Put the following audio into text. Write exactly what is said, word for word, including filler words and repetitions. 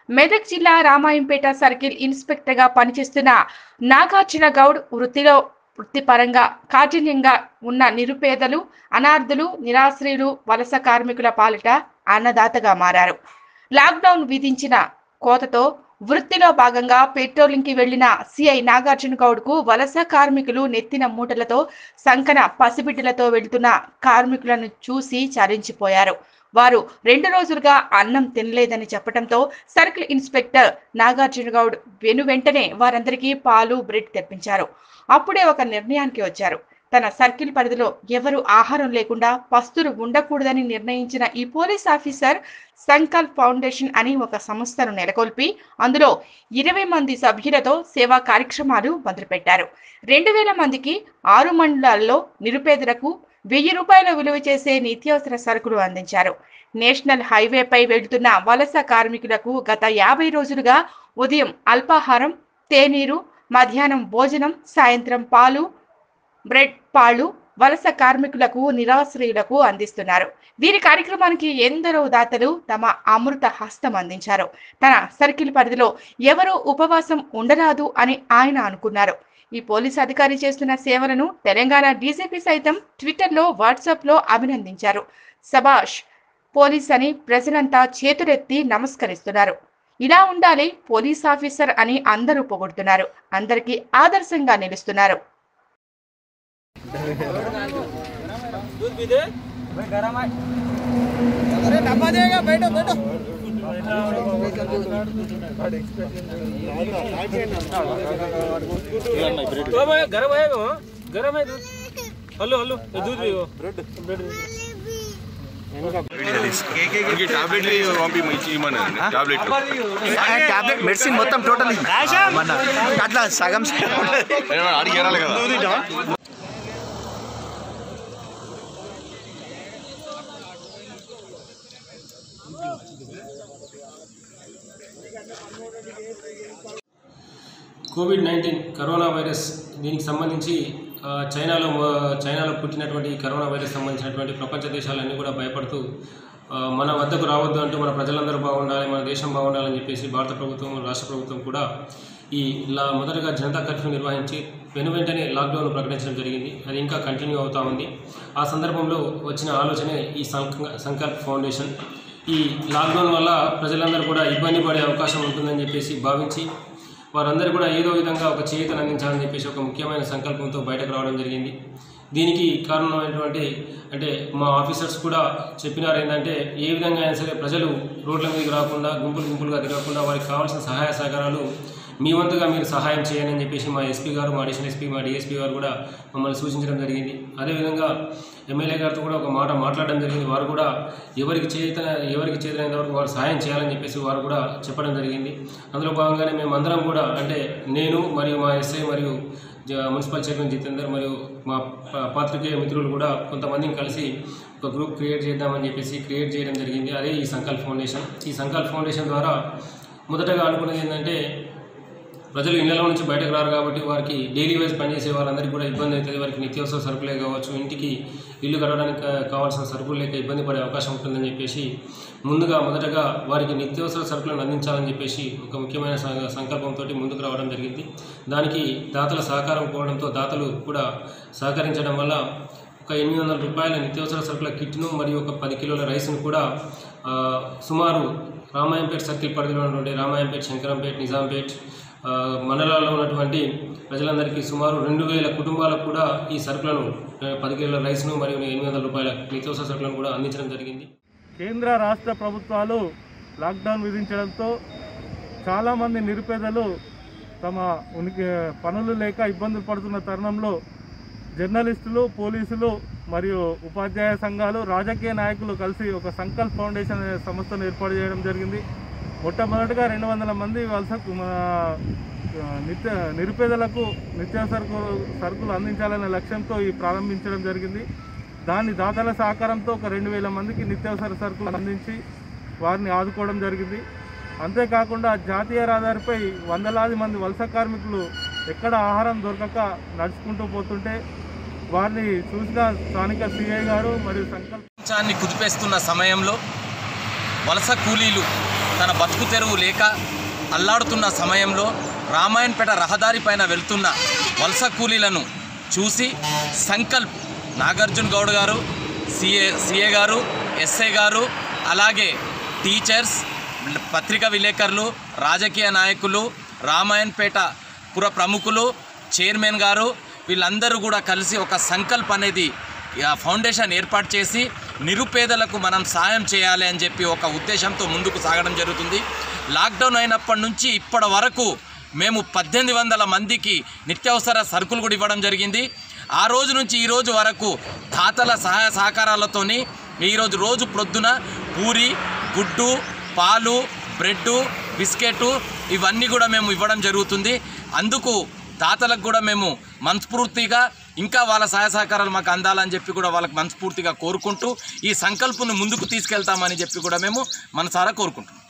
మెదక్ జిల్లా Ramayampet circle inspector గా పనిచేస్తున్న నాగార్జున గౌడ్ వృత్తిలో వృత్తిపరంగా కాఠిన్యంగా ఉన్న నిరుపేదలు, అనార్థులు, నిరాశ్రయులు, వలస కార్మికుల పాలిట అన్నదాతగా మారారు. లాక్డౌన్ విధించిన కోతతో వృత్తిలో భాగంగా పెట్రోలింగ్ కి వెళ్లిన సిఐ నాగార్జున గౌడ్ కు వలస కార్మికులు నెత్తిన మూటలతో సంకన పసిబిడ్డలతో వెళ్తున్న కార్మికులను చూసి చరించిపోయారు. వారు రెండు రోజులుగా అన్నం తినలేదని చెప్పడంతో సర్కిల్ ఇన్స్పెక్టర్ నాగార్జున గౌడ్ వెను వెంటనే వారందరికీ పాలు, బ్రెడ్ తెప్పించారు. అప్పుడే ఒక నిర్ణయానికి వచ్చారు. తన సర్కిల్ పరిధిలో ఎవరు ఆహారం లేకుండా పస్తులు ఉండకూడదని నిర్ణయించిన ఈ పోలీస్ ఆఫీసర్ సంకల్ప్ ఫౌండేషన్ అని ఒక సంస్థను నెలకొల్పి అందులో ఇరవై మంది సభ్యులతో సేవా కార్యక్రమాలు మొదలుపెట్టారు. రెండు వేల మందికి ఆరు మండలాల్లో నిరుపేదలకు వెయ్యి రూపాయల విలువ చేసే నిత్యావసర సరుకులు అందించారు. నేషనల్ హైవేపై వెళ్తున్న వలస కార్మికులకు గత యాభై రోజులుగా ఉదయం అల్పాహారం, తేనీరు, మధ్యాహ్నం భోజనం, సాయంత్రం పాలు, బ్రెడ్, పాలు వలస కార్మికులకు, నిరాశ్రయులకు అందిస్తున్నారు. వీరి కార్యక్రమానికి ఎందరో దాతలు తమ అమృత హస్తం అందించారు. తన సర్కిల్ పరిధిలో ఎవరూ ఉపవాసం ఉండరాదు అని ఆయన అనుకున్నారు. ఈ పోలీసు అధికారి చేస్తున్న సేవలను తెలంగాణ డీజీపీ సైతం ట్విట్టర్లో, వాట్సాప్లో అభినందించారు. సబాష్ పోలీస్ అని ప్రజలంతా చేతులెత్తి నమస్కరిస్తున్నారు. ఇలా ఉండాలి పోలీస్ ఆఫీసర్ అని అందరూ పొగుడుతున్నారు. అందరికీ ఆదర్శంగా నిలుస్తున్నారు. दूध भी दे भाई गरम है अरे डब्बा देगा बैठो बैठो तो भाई गरम है वो गरम है दूध हेलो हेलो दूध भी वो ब्रेड ब्रेड उनकी टैबलेट పంపి ఇచ్చేయమని టాబ్లెట్ టాబ్లెట్ మెడిసిన్ మొత్తం టోటల్ మన అట్లా సగం అడిగి ఏరాలి కదా. కోవిడ్ నైన్టీన్ కరోనా వైరస్ దీనికి సంబంధించి చైనాలో చైనాలో పుట్టినటువంటి కరోనా వైరస్ సంబంధించినటువంటి ప్రపంచ దేశాలన్నీ కూడా భయపడుతూ మన వద్దకు రావద్దు అంటూ మన ప్రజలందరూ బాగుండాలి, మన దేశం బాగుండాలని చెప్పేసి భారత ప్రభుత్వం, రాష్ట్ర ప్రభుత్వం కూడా ఈ ఇలా మొదటగా జనతా కర్ఫ్యూ నిర్వహించి వెను వెంటనే లాక్డౌన్ ప్రకటించడం జరిగింది. అది ఇంకా కంటిన్యూ అవుతూ ఉంది. ఆ సందర్భంలో వచ్చిన ఆలోచనే ఈ సంకల్ప్ ఫౌండేషన్. ఈ లాక్డౌన్ వల్ల ప్రజలందరూ కూడా ఇబ్బంది పడే అవకాశం ఉంటుందని చెప్పేసి భావించి వారందరూ కూడా ఏదో విధంగా ఒక చేయూతను అందించాలని చెప్పేసి ఒక ముఖ్యమైన సంకల్పంతో బయటకు రావడం జరిగింది. దీనికి కారణమైనటువంటి అంటే మా ఆఫీసర్స్ కూడా చెప్పినారు ఏంటంటే ఏ విధంగా అయినా సరే ప్రజలు రోడ్ల మీదకి రాకుండా గుంపులు గుంపులుగా తిరగకుండా వారికి కావాల్సిన సహాయ సహకారాలు మీ వంతుగా మీరు సహాయం చేయండి అని చెప్పేసి మా ఎస్పీ గారు, మా అడిషనల్ ఎస్పీ, మా డిఎస్పీ గారు కూడా మమ్మల్ని సూచించడం జరిగింది. అదేవిధంగా ఎమ్మెల్యే గారితో కూడా ఒక మాట మాట్లాడడం జరిగింది. వారు కూడా ఎవరికి చేతన ఎవరికి చేతనైన వరకు వారు సహాయం చేయాలని చెప్పేసి వారు కూడా చెప్పడం జరిగింది. అందులో భాగంగానే మేము అందరం కూడా అంటే నేను మరియు మా ఎస్ఐ మరియు మున్సిపల్ చైర్మన్ జితేందర్ మరియు మా పాత్రికేయ మిత్రులు కూడా కొంతమందిని కలిసి ఒక గ్రూప్ క్రియేట్ చేద్దామని చెప్పేసి క్రియేట్ చేయడం జరిగింది. అదే ఈ సంకల్ప్ ఫౌండేషన్. ఈ సంకల్ప్ ఫౌండేషన్ ద్వారా మొదటగా అనుకున్నది ఏంటంటే ప్రజలు ఇళ్లలో నుంచి బయటకు రారు కాబట్టి వారికి డైలీ వైజ్ పనిచేసే వాళ్ళందరికీ కూడా ఇబ్బంది అవుతుంది. వారికి నిత్యావసర సరుకులే కావచ్చు, ఇంటికి ఇల్లు కట్టడానికి కావాల్సిన సరుకులు లేక ఇబ్బంది పడే అవకాశం ఉంటుందని చెప్పేసి ముందుగా మొదటగా వారికి నిత్యావసర సరుకులను అందించాలని చెప్పేసి ఒక ముఖ్యమైన సంకల్పంతో ముందుకు రావడం జరిగింది. దానికి దాతల సహకారం కోరడంతో దాతలు కూడా సహకరించడం వల్ల ఒక ఎనిమిది వందల రూపాయల నిత్యావసర సరుకుల కిట్ను మరియు ఒక పది కిలోల రైస్ను కూడా సుమారు రామాయంపేట సర్కిల్ పరిధిలో ఉన్నటువంటి రామాయంపేట, శంకరంపేట, నిజాంపేట్ మండలాల్లో ఉన్నటువంటి ప్రజలందరికీ సుమారు రెండు వేల కుటుంబాలకు కూడా ఈ సరుకులను పది కిలోల రైస్ను మరియు ఎనిమిది వందల రూపాయల నిత్యావసర సరుకులను కూడా అందించడం జరిగింది. కేంద్ర రాష్ట్ర ప్రభుత్వాలు లాక్డౌన్ విధించడంతో చాలామంది నిరుపేదలు తమ ఉనికి పనులు లేక ఇబ్బందులు పడుతున్న తరుణంలో జర్నలిస్టులు, పోలీసులు మరియు ఉపాధ్యాయ సంఘాలు, రాజకీయ నాయకులు కలిసి ఒక సంకల్ప్ ఫౌండేషన్ అనే సంస్థను ఏర్పాటు చేయడం జరిగింది. మొట్టమొదటిగా రెండు వందల మంది వలస నిత్య నిరుపేదలకు నిత్యావసర సరుకులు అందించాలనే లక్ష్యంతో ఈ ప్రారంభించడం జరిగింది. దాన్ని దాతల సహకారంతో ఒక రెండు వేల మందికి నిత్యావసర సరుకులు అందించి వారిని ఆదుకోవడం జరిగింది. అంతేకాకుండా జాతీయ రహదారిపై వందలాది మంది వలస కార్మికులు ఎక్కడ ఆహారం దొరకక నడుచుకుంటూ పోతుంటే వారిని చూసిన స్థానిక సిఐ గారు మరియు సంకల్పాన్ని కుదిపేస్తున్న సమయంలో వలస కూలీలు తన బతుకు తెరువు లేక అల్లాడుతున్న సమయంలో రామాయణపేట రహదారి పైన వెళ్తున్న వలస కూలీలను చూసి సంకల్ప్ నాగార్జున గౌడ్ గారు, సిఏ సిఏ గారు, ఎస్ఐ గారు, అలాగే టీచర్స్, పత్రికా విలేకరులు, రాజకీయ నాయకులు, రామాయణపేట పుర ప్రముఖులు, చైర్మన్ గారు వీళ్ళందరూ కూడా కలిసి ఒక సంకల్ప్ అనేది ఫౌండేషన్ ఏర్పాటు చేసి నిరుపేదలకు మనం సాయం చేయాలి అని చెప్పి ఒక ఉద్దేశంతో ముందుకు సాగడం జరుగుతుంది. లాక్డౌన్ అయినప్పటి నుంచి ఇప్పటి వరకు మేము పద్దెనిమిది వందల మందికి నిత్యావసర సరుకులు కూడా ఇవ్వడం జరిగింది. ఆ రోజు నుంచి ఈ రోజు వరకు దాతల సహాయ సహకారాలతోని ఈరోజు రోజు ప్రొద్దున పూరి, గుడ్డు, పాలు, బ్రెడ్డు, బిస్కెట్ ఇవన్నీ కూడా మేము ఇవ్వడం జరుగుతుంది. అందుకు దాతలకు కూడా మేము మనస్ఫూర్తిగా ఇంకా వాళ్ళ సహాయ సహకారాలు మాకు అందాలని చెప్పి కూడా వాళ్ళకి మనస్ఫూర్తిగా కోరుకుంటూ ఈ సంకల్పను ముందుకు తీసుకెళ్తామని చెప్పి కూడా మేము మనసారా కోరుకుంటున్నాం.